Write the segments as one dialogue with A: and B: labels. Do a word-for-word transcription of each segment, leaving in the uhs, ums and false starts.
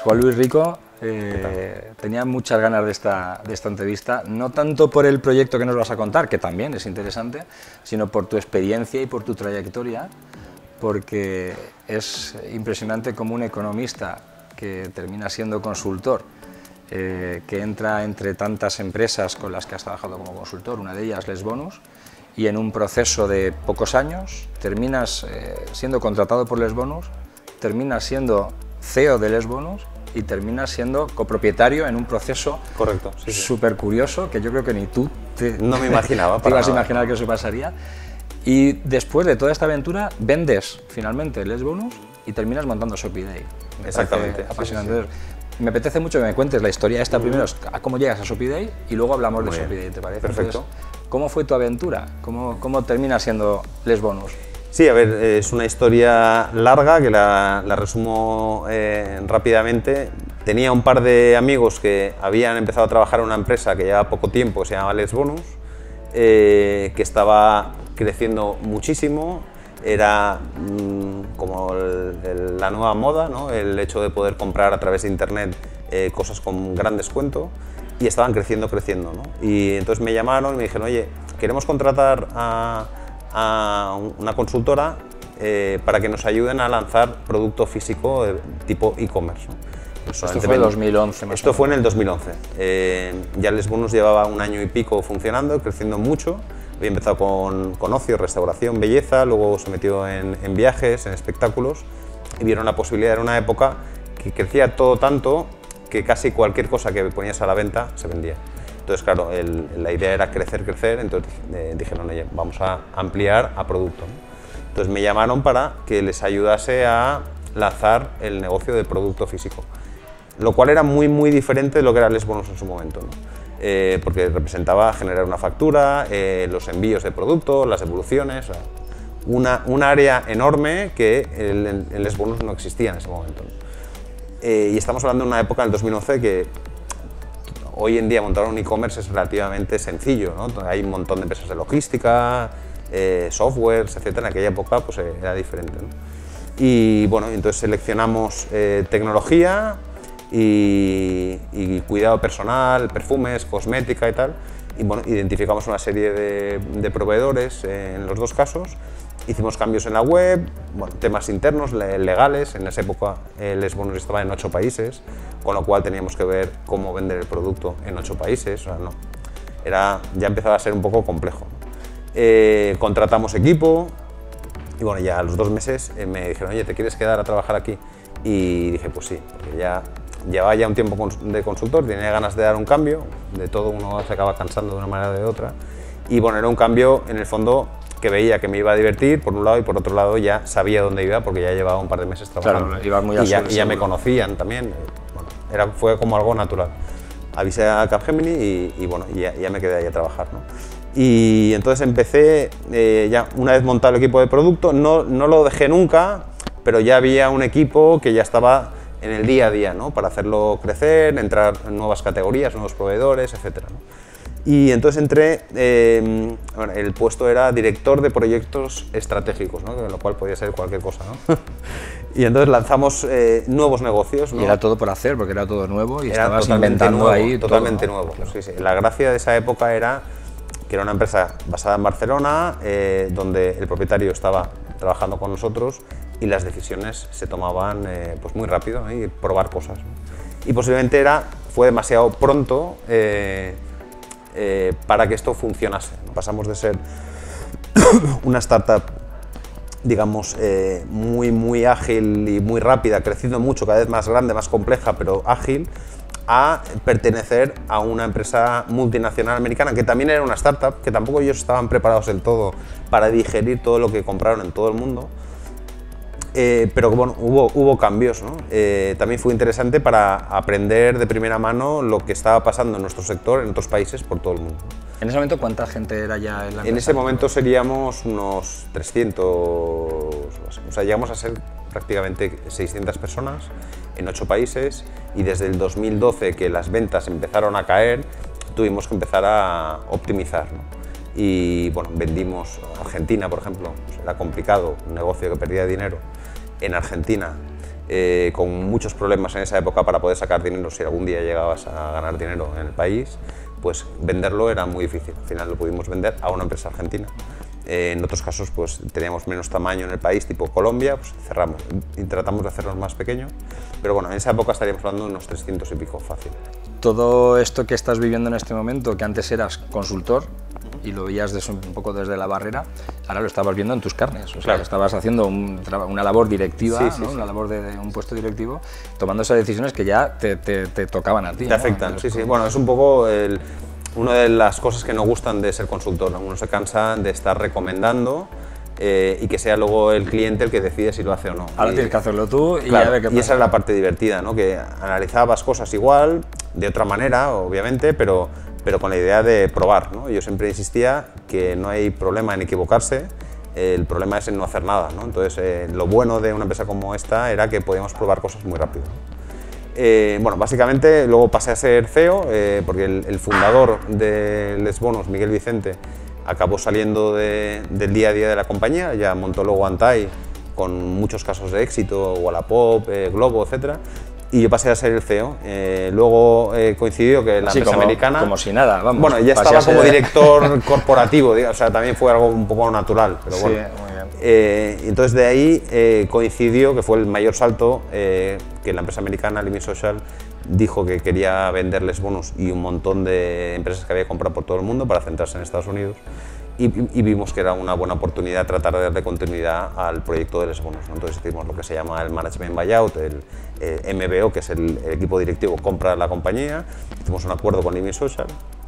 A: Juan Luis Rico, eh, tenía muchas ganas de esta, de esta entrevista, no tanto por el proyecto que nos vas a contar, que también es interesante, sino por tu experiencia y por tu trayectoria, porque es impresionante como un economista que termina siendo consultor, eh, que entra entre tantas empresas con las que has trabajado como consultor, una de ellas Les Bonus, y en un proceso de pocos años terminas eh, siendo contratado por Les Bonus, terminas siendo C E O de Les Bonus y terminas siendo copropietario en un proceso
B: correcto, sí, sí.
A: súper curioso, que yo creo que ni tú te,
B: no me imaginaba
A: te ibas a
B: nada.
A: imaginar que eso pasaría. Y después de toda esta aventura, vendes finalmente Les Bonus y terminas montando Sopiday.
B: Exactamente.
A: Apasionante.
B: Sí, sí, sí.
A: Me apetece mucho que me cuentes la historia esta mm. primero, a cómo llegas a Sopiday y luego hablamos
B: Muy
A: de
B: bien.
A: Sopiday, ¿te parece?
B: Perfecto.
A: Entonces, ¿cómo fue tu aventura? ¿Cómo, cómo termina siendo Les Bonus?
B: Sí, a ver, es una historia larga que la, la resumo eh, rápidamente. Tenía un par de amigos que habían empezado a trabajar en una empresa que llevaba poco tiempo, que se llamaba Les Bonus, eh, que estaba creciendo muchísimo. Era mmm, como el, el, la nueva moda, ¿no? El hecho de poder comprar a través de internet eh, cosas con gran descuento, y estaban creciendo, creciendo, ¿no? Y entonces me llamaron y me dijeron, oye, queremos contratar a, a una consultora eh, para que nos ayuden a lanzar producto físico de tipo e-commerce, ¿no?
A: Esto fue en dos mil once más
B: Esto fue en el dos mil once. Eh, ya Les Bonus llevaba un año y pico funcionando, creciendo mucho. Había empezado con, con ocio, restauración, belleza, luego se metió en, en viajes, en espectáculos, y vieron la posibilidad en una época que crecía todo tanto que casi cualquier cosa que ponías a la venta se vendía. Entonces, claro, el, la idea era crecer, crecer, entonces eh, dijeron, oye, vamos a ampliar a producto, ¿no? Entonces me llamaron para que les ayudase a lanzar el negocio de producto físico, lo cual era muy, muy diferente de lo que era Les Bonus en su momento, ¿no? Eh, porque representaba generar una factura, eh, los envíos de producto, las devoluciones, o sea, una, un área enorme que en, en Les Bonus no existía en ese momento, ¿no? Eh, y estamos hablando de una época, en el dos mil once, que hoy en día montar un e-commerce es relativamente sencillo, ¿no? Hay un montón de empresas de logística, eh, softwares, etcétera. En aquella época pues, eh, era diferente, ¿no? Y bueno, entonces seleccionamos eh, tecnología y, y cuidado personal, perfumes, cosmética y tal. Y bueno, identificamos una serie de, de proveedores eh, en los dos casos. Hicimos cambios en la web, bueno, temas internos, legales. En esa época eh, Les Bonus estaba en ocho países, con lo cual teníamos que ver cómo vender el producto en ocho países. O sea, no, era, ya empezaba a ser un poco complejo. Eh, contratamos equipo y bueno, ya a los dos meses eh, me dijeron, oye, ¿te quieres quedar a trabajar aquí? Y dije, pues sí, porque ya llevaba ya un tiempo de consultor, tenía ganas de dar un cambio, de todo uno se acaba cansando de una manera o de otra. Y bueno, era un cambio en el fondo que veía que me iba a divertir, por un lado, y por otro lado ya sabía dónde iba porque ya llevaba un par de meses trabajando.
A: Claro, iba muy
B: y, ya,
A: sur,
B: y ya me conocían también. Bueno, era, fue como algo natural. Avisé a Capgemini y, y bueno, ya, ya me quedé ahí a trabajar, ¿no? Y entonces empecé, eh, ya una vez montado el equipo de producto, no, no lo dejé nunca, pero ya había un equipo que ya estaba en el día a día, ¿no? Para hacerlo crecer, entrar en nuevas categorías, nuevos proveedores, etcétera, ¿no? Y entonces entré, eh, bueno, el puesto era director de proyectos estratégicos, ¿no? Lo cual podía ser cualquier cosa, ¿no? Y entonces lanzamos eh, nuevos negocios, ¿no?
A: Y era todo por hacer, porque era todo nuevo y
B: era
A: estabas inventando
B: nuevo,
A: ahí
B: totalmente
A: todo, ¿no?
B: nuevo.
A: Claro.
B: Sí, sí. La gracia de esa época era que era una empresa basada en Barcelona, eh, donde el propietario estaba trabajando con nosotros y las decisiones se tomaban eh, pues muy rápido, ¿no? Y probar cosas, ¿no? Y posiblemente era, fue demasiado pronto eh, eh, para que esto funcionase, ¿no? Pasamos de ser una startup, digamos, eh, muy, muy ágil y muy rápida, creciendo mucho, cada vez más grande, más compleja, pero ágil, a pertenecer a una empresa multinacional americana, que también era una startup, que tampoco ellos estaban preparados del todo para digerir todo lo que compraron en todo el mundo. Eh, pero bueno, hubo, hubo cambios, ¿no? Eh, también fue interesante para aprender de primera mano lo que estaba pasando en nuestro sector, en otros países, por todo el mundo.
A: En ese momento, ¿cuánta gente era ya en la empresa?
B: En ese momento seríamos unos trescientos, o sea, llegamos a ser prácticamente seiscientas personas en ocho países, y desde el dos mil doce, que las ventas empezaron a caer, tuvimos que empezar a optimizar, ¿no? Y bueno, vendimos Argentina, por ejemplo, pues era complicado, un negocio que perdía dinero. En Argentina eh, con muchos problemas en esa época para poder sacar dinero si algún día llegabas a ganar dinero en el país, pues venderlo era muy difícil. Al final lo pudimos vender a una empresa argentina. Eh, en otros casos pues teníamos menos tamaño en el país, tipo Colombia, pues cerramos y tratamos de hacerlos más pequeños, pero bueno, en esa época estaríamos hablando de unos trescientos y pico fácil.
A: Todo esto que estás viviendo en este momento, que antes eras consultor y lo veías desde, un poco desde la barrera, ahora lo estabas viendo en tus carnes, o sea, claro. estabas haciendo un, una labor directiva, sí, sí, ¿no? sí. una labor de, de un puesto directivo, tomando esas decisiones que ya te, te, te tocaban a ti.
B: Te
A: ¿no?
B: afectan, sí, sí, bueno, es un poco el... Una de las cosas que no gustan de ser consultor, ¿no? Uno se cansa de estar recomendando eh, y que sea luego el cliente el que decide si lo hace o no.
A: Ahora
B: y,
A: tienes que hacerlo tú y
B: claro,
A: ya ver qué pasa.
B: Y esa es la parte divertida, ¿no? Que analizabas cosas igual, de otra manera, obviamente, pero, pero con la idea de probar, ¿no? Yo siempre insistía que no hay problema en equivocarse, eh, el problema es en no hacer nada, ¿no? Entonces, eh, lo bueno de una empresa como esta era que podíamos probar cosas muy rápido, ¿no? Eh, bueno, básicamente luego pasé a ser C E O eh, porque el, el fundador de Les Bonus, Miguel Vicente, acabó saliendo de, del día a día de la compañía, ya montó luego Antai con muchos casos de éxito, Wallapop, eh, Globo, etcétera. Y yo pasé a ser el C E O. Eh, luego eh, coincidió que la
A: Así
B: empresa
A: como,
B: americana...
A: Como si nada, vamos.
B: Bueno, ya estaba como director corporativo, o sea, también fue algo un poco natural, pero bueno.
A: Sí, muy bien.
B: Eh, entonces de ahí eh, coincidió que fue el mayor salto eh, que la empresa americana, Living Social, dijo que quería vender Les Bonus y un montón de empresas que había comprado por todo el mundo para centrarse en Estados Unidos. Y, y vimos que era una buena oportunidad tratar de darle continuidad al proyecto de Les Bonus, ¿no? Entonces hicimos lo que se llama el Management Buyout, el eh, M B O, que es el, el equipo directivo compra la compañía, hicimos un acuerdo con Living Social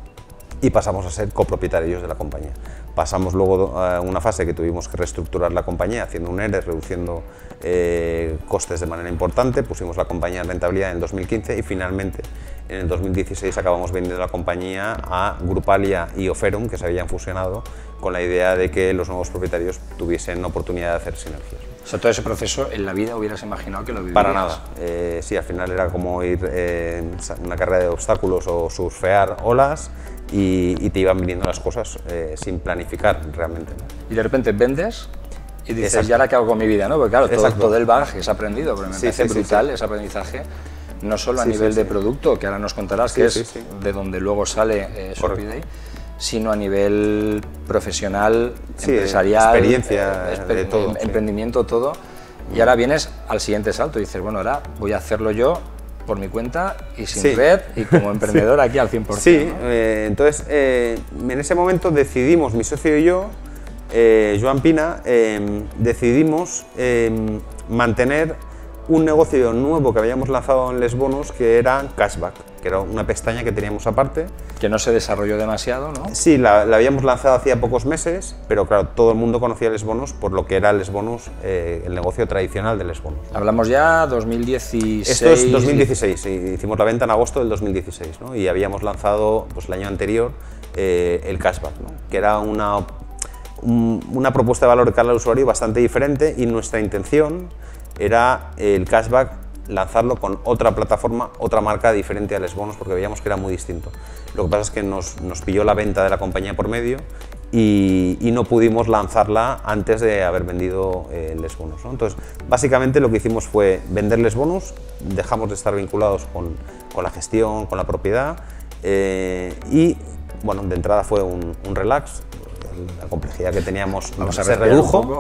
B: y pasamos a ser copropietarios de la compañía. Pasamos luego a una fase que tuvimos que reestructurar la compañía, haciendo un E R E, reduciendo eh, costes de manera importante, pusimos la compañía en rentabilidad en el dos mil quince y finalmente en el dos mil dieciséis acabamos vendiendo la compañía a Grupalia y Oferum, que se habían fusionado, con la idea de que los nuevos propietarios tuviesen oportunidad de hacer sinergias.
A: O sea, todo ese proceso en la vida hubieras imaginado que lo vivirías.
B: Para nada. Eh, sí, al final era como ir eh, en una carrera de obstáculos o surfear olas y, y te iban viniendo las cosas eh, sin planificar realmente, ¿no?
A: Y de repente vendes y dices,
B: Exacto.
A: ¿y ahora qué hago con mi vida? ¿No? Porque claro, todo, todo el bagaje que has aprendido, pero me
B: sí,
A: parece
B: sí,
A: brutal
B: sí, sí.
A: ese aprendizaje, no solo a
B: sí,
A: nivel
B: sí,
A: de
B: sí.
A: producto, que ahora nos contarás,
B: Sí,
A: que
B: sí,
A: es
B: sí.
A: de donde luego sale eh, Shopiday, sino a nivel profesional,
B: Sí,
A: empresarial,
B: experiencia,
A: eh,
B: de todo,
A: em-
B: sí.
A: emprendimiento, todo. Y ahora vienes al siguiente salto y dices, bueno, ahora voy a hacerlo yo por mi cuenta y sin
B: Sí.
A: red y como emprendedor aquí al cien por cien.
B: Sí,
A: ¿no?
B: eh, entonces eh, en ese momento decidimos, mi socio y yo, eh, Joan Pina, eh, decidimos eh, mantener un negocio nuevo que habíamos lanzado en Les Bonus, que era Cashback, que era una pestaña que teníamos aparte.
A: Que no se desarrolló demasiado, ¿no?
B: Sí, la, la habíamos lanzado hacía pocos meses, pero claro, todo el mundo conocía Les Bonus por lo que era Les Bonus, eh, el negocio tradicional de Les Bonus.
A: Hablamos ya dos mil dieciséis.
B: Esto es dos mil dieciséis, sí, hicimos la venta en agosto del dos mil dieciséis, ¿no? Y habíamos lanzado pues, el año anterior eh, el Cashback, ¿no? Que era una, un, una propuesta de valor de cara al usuario bastante diferente y nuestra intención era el Cashback lanzarlo con otra plataforma, otra marca diferente a Les Bonus, porque veíamos que era muy distinto. Lo que pasa es que nos, nos pilló la venta de la compañía por medio y, y no pudimos lanzarla antes de haber vendido eh, Les Bonus, ¿no? Entonces, básicamente lo que hicimos fue vender Les Bonus, dejamos de estar vinculados con, con la gestión, con la propiedad eh, y, bueno, de entrada fue un, un relax, la complejidad que teníamos
A: Vamos a
B: se
A: respirar
B: redujo.
A: un poco.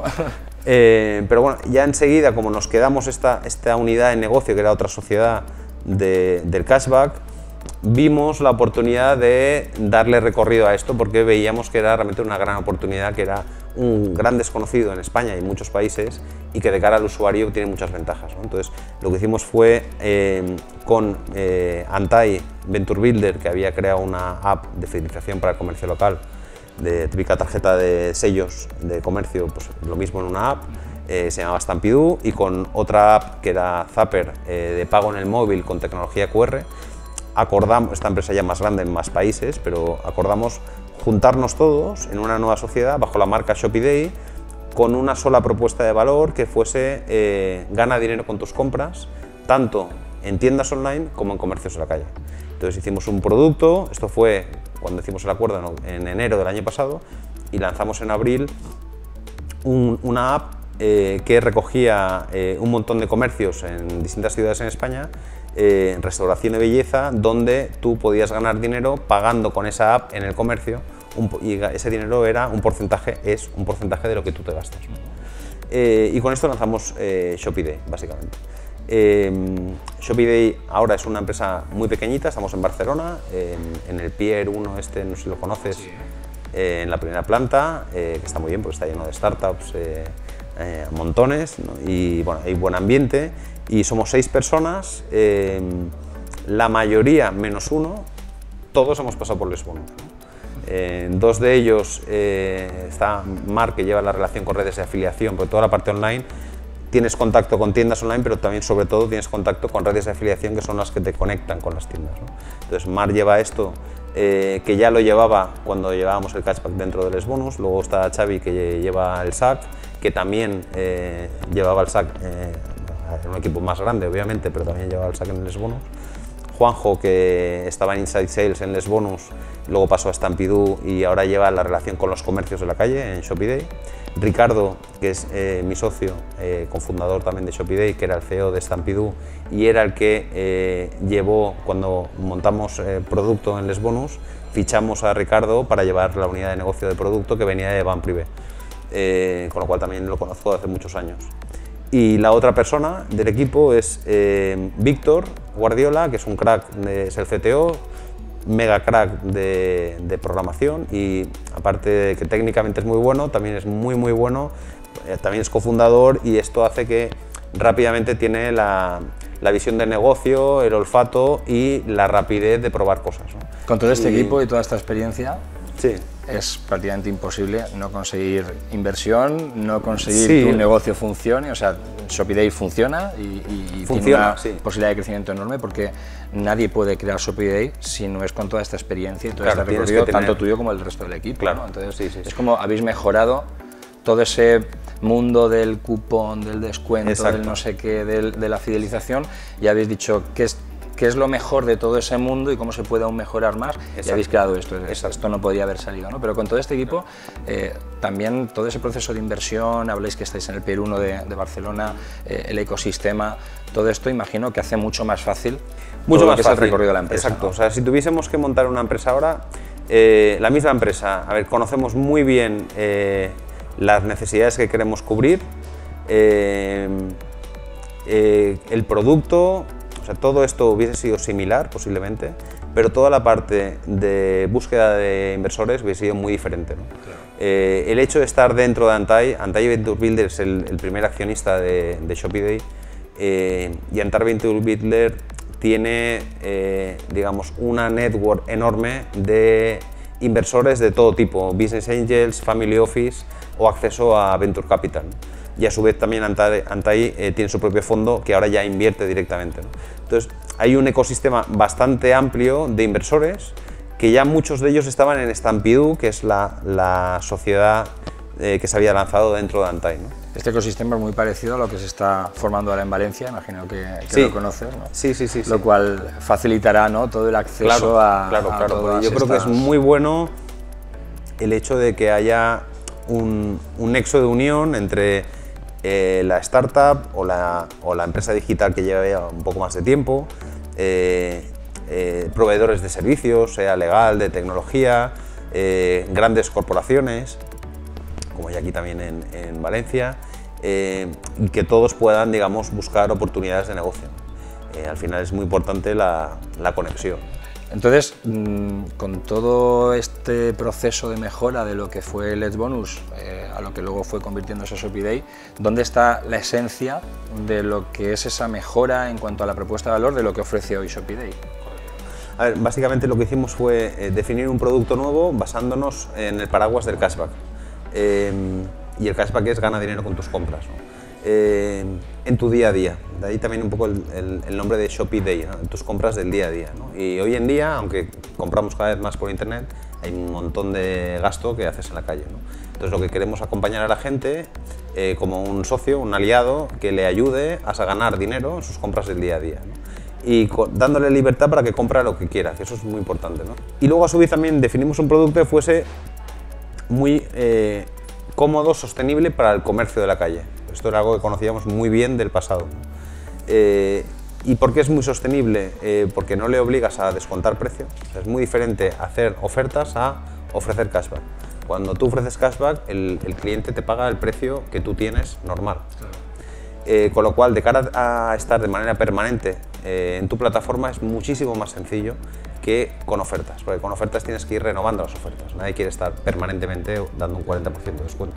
B: Eh, pero bueno, ya enseguida, como nos quedamos esta, esta unidad de negocio, que era otra sociedad de, del Cashback, vimos la oportunidad de darle recorrido a esto porque veíamos que era realmente una gran oportunidad, que era un gran desconocido en España y en muchos países y que de cara al usuario tiene muchas ventajas, ¿no? Entonces, lo que hicimos fue eh, con eh, Antai Venture Builder, que había creado una app de fidelización para el comercio local, de típica tarjeta de sellos de comercio, pues lo mismo en una app, eh, se llamaba Stampidoo, y con otra app que era Zapper, eh, de pago en el móvil con tecnología Q R, acordamos, esta empresa ya más grande en más países, pero acordamos juntarnos todos en una nueva sociedad bajo la marca Shopiday con una sola propuesta de valor que fuese eh, gana dinero con tus compras, tanto en tiendas online como en comercios de la calle. Entonces hicimos un producto, esto fue cuando hicimos el acuerdo en enero del año pasado, y lanzamos en abril un, una app eh, que recogía eh, un montón de comercios en distintas ciudades en España, eh, restauración y belleza, donde tú podías ganar dinero pagando con esa app en el comercio, un, y ese dinero era un porcentaje, es un porcentaje de lo que tú te gastas. Eh, y con esto lanzamos eh, Shopiday, básicamente. Eh, Shopiday ahora es una empresa muy pequeñita, estamos en Barcelona, eh, en el Pier uno, este, no sé si lo conoces, sí. eh, en la primera planta, eh, que está muy bien porque está lleno de startups, eh, eh, montones, ¿no? Y bueno, hay buen ambiente y somos seis personas, eh, la mayoría menos uno, todos hemos pasado por Les Bonus, ¿no? Eh, dos de ellos eh, está Marc, que lleva la relación con redes de afiliación, por toda la parte online. Tienes contacto con tiendas online, pero también, sobre todo, tienes contacto con redes de afiliación, que son las que te conectan con las tiendas, ¿no? Entonces, Marc lleva esto, eh, que ya lo llevaba cuando llevábamos el cashback dentro de Les Bonus. Luego está Xavi, que lleva el S A C, que también eh, llevaba el S A C, eh, era un equipo más grande, obviamente, pero también llevaba el S A C en Les Bonus. Juanjo, que estaba en Inside Sales en Les Bonus, luego pasó a Stampidoo y ahora lleva la relación con los comercios de la calle en Shopiday. Ricardo, que es eh, mi socio, eh, cofundador también de Shopiday, que era el C E O de Stampidoo y era el que eh, llevó, cuando montamos eh, producto en Les Bonus, fichamos a Ricardo para llevar la unidad de negocio de producto que venía de Van Privé, eh, con lo cual también lo conozco de hace muchos años. Y la otra persona del equipo es eh, Víctor Guardiola, que es un crack, de, es el C T O, mega crack de, de programación, y aparte de que técnicamente es muy bueno, también es muy muy bueno, eh, también es cofundador, y esto hace que rápidamente tiene la, la visión de negocio, el olfato y la rapidez de probar cosas, ¿no?
A: Con todo este
B: y,
A: equipo y toda esta experiencia,
B: sí.
A: es prácticamente imposible no conseguir inversión, no conseguir
B: sí.
A: que un negocio funcione. O sea, Shopiday funciona y, y
B: funciona,
A: tiene una
B: sí.
A: posibilidad de crecimiento enorme, porque nadie puede crear Shopiday si no es con toda esta experiencia y todo
B: claro,
A: este recorrido,
B: tener...
A: tanto tuyo como el resto del equipo,
B: claro.
A: ¿no? Entonces,
B: sí, sí,
A: es
B: sí.
A: como habéis mejorado todo ese mundo del cupón, del descuento,
B: Exacto.
A: del no sé qué, del, de la fidelización, y habéis dicho que es qué es lo mejor de todo ese mundo y cómo se puede aún mejorar más. Exacto. Y habéis creado esto. Exacto. Esto no podría haber salido, ¿no? Pero con todo este equipo, eh, también todo ese proceso de inversión, habláis que estáis en el Pier uno de, de Barcelona, eh, el ecosistema, todo esto imagino que hace mucho más fácil
B: mucho
A: todo
B: más
A: lo que
B: fácil.
A: es el recorrido de la empresa.
B: Exacto,
A: ¿no?
B: O sea, si tuviésemos que montar una empresa ahora, eh, la misma empresa, a ver, conocemos muy bien eh, las necesidades que queremos cubrir, eh, eh, el producto. O sea, todo esto hubiese sido similar, posiblemente, pero toda la parte de búsqueda de inversores hubiese sido muy diferente, ¿no? Claro. Eh, el hecho de estar dentro de Antai, Antai Venture Builder es el, el primer accionista de, de Shopiday, eh, y Antai Venture Builder tiene, eh, digamos, una network enorme de inversores de todo tipo, business angels, family office o acceso a venture capital, ¿no? Y a su vez también Antai, Antai eh, tiene su propio fondo que ahora ya invierte directamente, ¿no? Entonces hay un ecosistema bastante amplio de inversores, que ya muchos de ellos estaban en Stampidoo, que es la, la sociedad eh, que se había lanzado dentro de Antai, ¿no?
A: Este ecosistema es muy parecido a lo que se está formando ahora en Valencia, imagino que, que
B: sí.
A: lo conoces, ¿no?
B: Sí, sí, sí.
A: Lo
B: sí.
A: cual facilitará, ¿no?, todo el acceso
B: claro,
A: a,
B: claro,
A: a
B: claro.
A: todas
B: Yo creo
A: estas...
B: que es muy bueno el hecho de que haya un, un nexo de unión entre eh, la startup o la, o la empresa digital que lleva un poco más de tiempo, eh, eh, proveedores de servicios, sea legal, de tecnología, eh, grandes corporaciones, como hay aquí también en, en Valencia, eh, y que todos puedan, digamos, buscar oportunidades de negocio. Eh, al final es muy importante la, la conexión.
A: Entonces, con todo este proceso de mejora de lo que fue Les Bonus, eh, a lo que luego fue convirtiéndose en Shopiday, ¿dónde está la esencia de lo que es esa mejora en cuanto a la propuesta de valor de lo que ofrece hoy Shopiday?
B: A ver, básicamente lo que hicimos fue eh, definir un producto nuevo basándonos en el paraguas del cashback. Eh, y el cashback es gana dinero con tus compras, ¿no? Eh, en tu día a día, de ahí también un poco el, el, el nombre de Shopiday, ¿no? En tus compras del día a día, ¿no? Y hoy en día, aunque compramos cada vez más por internet, hay un montón de gasto que haces en la calle, ¿no? Entonces lo que queremos es acompañar a la gente eh, como un socio, un aliado que le ayude a ganar dinero en sus compras del día a día, ¿no? Y dándole libertad para que compre lo que quiera, que eso es muy importante, ¿no? Y luego a su vez también definimos un producto que fuese muy eh, cómodo, sostenible para el comercio de la calle. Esto era algo que conocíamos muy bien del pasado. Eh, ¿Y por qué es muy sostenible? Eh, porque no le obligas a descontar precio. O sea, es muy diferente hacer ofertas a ofrecer cashback. Cuando tú ofreces cashback, el, el cliente te paga el precio que tú tienes normal. Claro. Eh, con lo cual, de cara a estar de manera permanente eh, en tu plataforma, es muchísimo más sencillo que con ofertas, porque con ofertas tienes que ir renovando las ofertas. Nadie quiere estar permanentemente dando un cuarenta por ciento de descuento.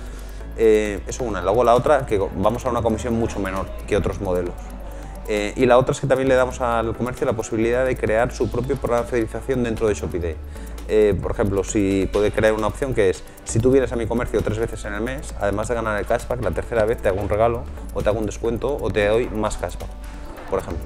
B: Eh, eso una. Luego la otra, que vamos a una comisión mucho menor que otros modelos. Eh, y la otra es que también le damos al comercio la posibilidad de crear su propio programa de fidelización dentro de Shopee. Eh, por ejemplo, si puede crear una opción que es, si tú vienes a mi comercio tres veces en el mes, además de ganar el cashback, la tercera vez te hago un regalo, o te hago un descuento, o te doy más cashback, por ejemplo.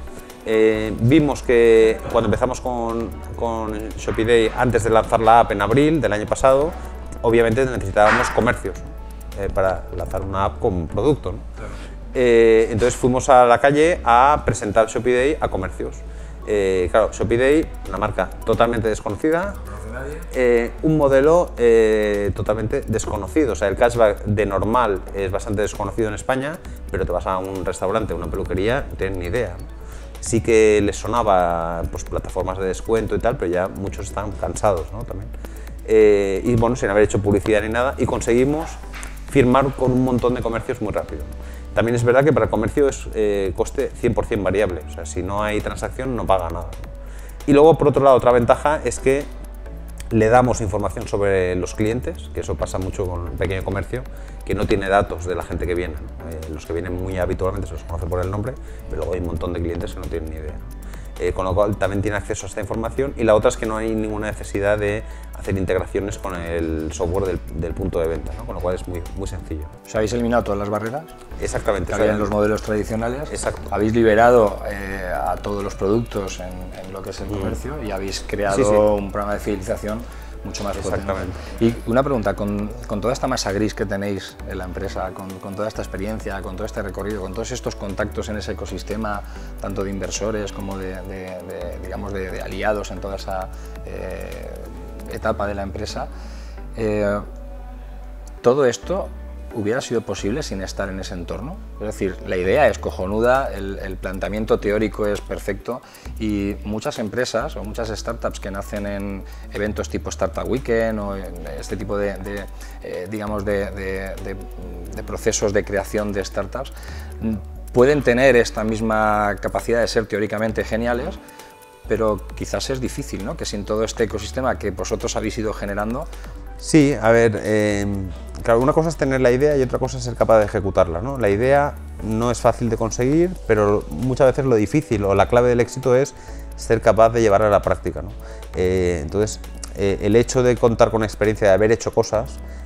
B: Eh, vimos que cuando empezamos con, con Shopee Day, antes de lanzar la app en abril del año pasado, obviamente necesitábamos comercios eh, para lanzar una app con producto, ¿no? Claro. Eh, entonces fuimos a la calle a presentar Shopee Day a comercios. Eh, claro, Shopee Day, una marca totalmente desconocida, eh, un modelo eh, totalmente desconocido. O sea, el cashback de normal es bastante desconocido en España, pero te vas a un restaurante, una peluquería, no tienen ni idea, ¿no? Sí que les sonaba pues, plataformas de descuento y tal, pero ya muchos están cansados, ¿no? También. Eh, y bueno, sin haber hecho publicidad ni nada, y conseguimos firmar con un montón de comercios muy rápido. También es verdad que para el comercio es eh, coste cien por cien variable, o sea, si no hay transacción no paga nada. Y luego, por otro lado, otra ventaja es que le damos información sobre los clientes, que eso pasa mucho con el pequeño comercio, que no tiene datos de la gente que viene, ¿no? Eh, los que vienen muy habitualmente se los conoce por el nombre, pero luego hay un montón de clientes que no tienen ni idea, ¿no? Eh, con lo cual también tiene acceso a esta información, y la otra es que no hay ninguna necesidad de hacer integraciones con el software del, del punto de venta, ¿no? Con lo cual es muy, muy sencillo.
A: ¿Os habéis eliminado todas las barreras?
B: Exactamente.
A: Que había en los modelos tradicionales.
B: Exacto.
A: Habéis liberado eh, a todos los productos en, en lo que es el comercio mm. y habéis creado sí, sí. un programa de fidelización mucho más potente.
B: Exactamente.
A: Y una pregunta, con, con toda esta masa gris que tenéis en la empresa, con, con toda esta experiencia, con todo este recorrido, con todos estos contactos en ese ecosistema, tanto de inversores como de, de, de digamos, de, de aliados en toda esa eh, etapa de la empresa, eh, ¿todo esto hubiera sido posible sin estar en ese entorno? Es decir, la idea es cojonuda, el, el planteamiento teórico es perfecto, y muchas empresas o muchas startups que nacen en eventos tipo Startup Weekend o en este tipo de, de eh, digamos, de, de, de, de procesos de creación de startups, pueden tener esta misma capacidad de ser teóricamente geniales, pero quizás es difícil, ¿no? Que sin todo este ecosistema que vosotros habéis ido generando.
B: Sí, a ver, eh, claro, una cosa es tener la idea y otra cosa es ser capaz de ejecutarla, ¿no? La idea no es fácil de conseguir, pero muchas veces lo difícil o la clave del éxito es ser capaz de llevarla a la práctica, ¿no? Eh, entonces, eh, el hecho de contar con experiencia, de haber hecho cosas,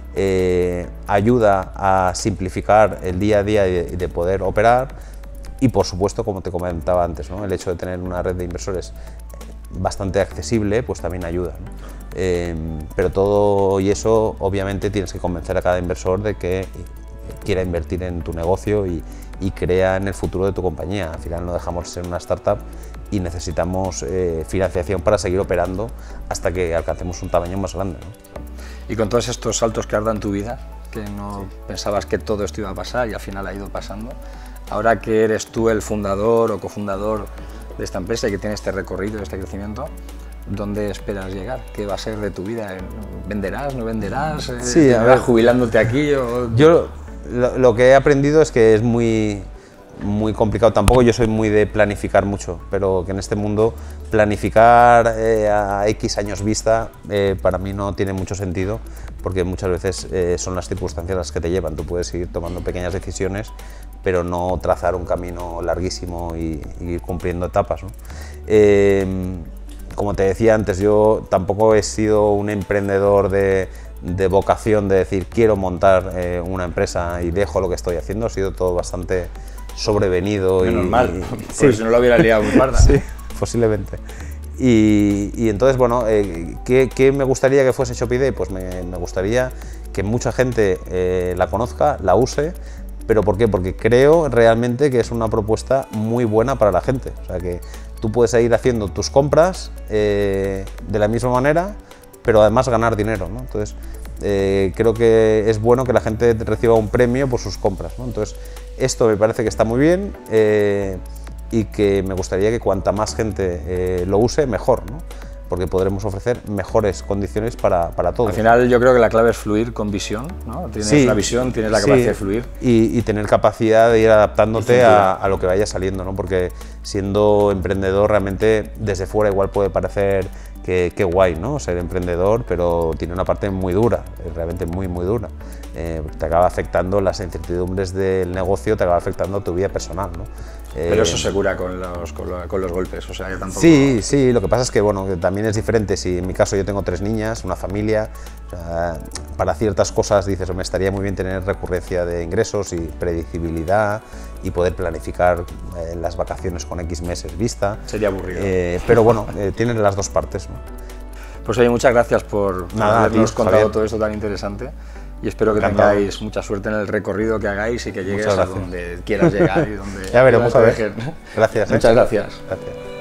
B: eh, ayuda a simplificar el día a día y de, de poder operar, y por supuesto, como te comentaba antes, ¿no? El hecho de tener una red de inversores bastante accesible, pues también ayuda, ¿no? Eh, pero todo y eso, obviamente, tienes que convencer a cada inversor de que quiera invertir en tu negocio y, y crea en el futuro de tu compañía. Al final no dejamos de ser una startup y necesitamos eh, financiación para seguir operando hasta que alcancemos un tamaño más grande, ¿no?
A: Y con todos estos saltos que has dado en tu vida, que no sí. pensabas que todo esto iba a pasar y al final ha ido pasando, ahora que eres tú el fundador o cofundador de esta empresa y que tiene este recorrido, este crecimiento, ¿dónde esperas llegar? ¿Qué va a ser de tu vida? ¿Venderás, no venderás?
B: Sí, a ver,
A: ¿jubilándote aquí? O...
B: Yo lo, lo que he aprendido es que es muy, muy complicado. Tampoco yo soy muy de planificar mucho, pero que en este mundo planificar eh, a X años vista eh, para mí no tiene mucho sentido, porque muchas veces eh, son las circunstancias las que te llevan. Tú puedes ir tomando pequeñas decisiones, pero no trazar un camino larguísimo y, y ir cumpliendo etapas, ¿no? Eh, como te decía antes, yo tampoco he sido un emprendedor de, de vocación de decir quiero montar eh, una empresa y dejo lo que estoy haciendo. Ha sido todo bastante sobrevenido.
A: Muy
B: y
A: normal,
B: y,
A: sí, si no lo hubiera liado muy parda.
B: Sí, posiblemente. Y, y entonces, bueno, eh, ¿qué, ¿qué me gustaría que fuese Shopee Day? Pues me, me gustaría que mucha gente eh, la conozca, la use. ¿Pero por qué? Porque creo realmente que es una propuesta muy buena para la gente. O sea, que tú puedes ir haciendo tus compras eh, de la misma manera, pero además ganar dinero, ¿no? Entonces, eh, creo que es bueno que la gente reciba un premio por sus compras, ¿no? Entonces, esto me parece que está muy bien eh, y que me gustaría que cuanta más gente eh, lo use, mejor, ¿no? Porque podremos ofrecer mejores condiciones para, para todos.
A: Al final yo creo que la clave es fluir con visión, ¿no? Tienes
B: sí,
A: la visión, tienes la capacidad sí, de fluir.
B: Y, y tener capacidad de ir adaptándote a, a lo que vaya saliendo, ¿no? Porque siendo emprendedor realmente desde fuera igual puede parecer que, que guay, ¿no? Ser emprendedor, pero tiene una parte muy dura, realmente muy muy dura. Eh, te acaba afectando las incertidumbres del negocio, te acaba afectando tu vida personal, ¿no?
A: Pero eso se cura con los, con, lo, con los golpes, o sea, yo tampoco...
B: Sí, sí, lo que pasa es que, bueno, que también es diferente. Si en mi caso yo tengo tres niñas, una familia, o sea, para ciertas cosas dices, me estaría muy bien tener recurrencia de ingresos y predecibilidad y poder planificar eh, las vacaciones con X meses vista.
A: Sería aburrido.
B: Eh, pero bueno, eh, tienen las dos partes, ¿no?
A: Pues oye, muchas gracias por, por
B: Nada,
A: habernos
B: tío,
A: contado
B: Javier.
A: todo esto tan interesante. Y espero que
B: Encantado.
A: tengáis mucha suerte en el recorrido que hagáis y que llegues
B: Muchas
A: a
B: gracias.
A: donde quieras llegar y donde
B: Ya veremos, a ver.
A: quieras.
B: Gracias. ¿eh?
A: Muchas gracias.
B: Gracias.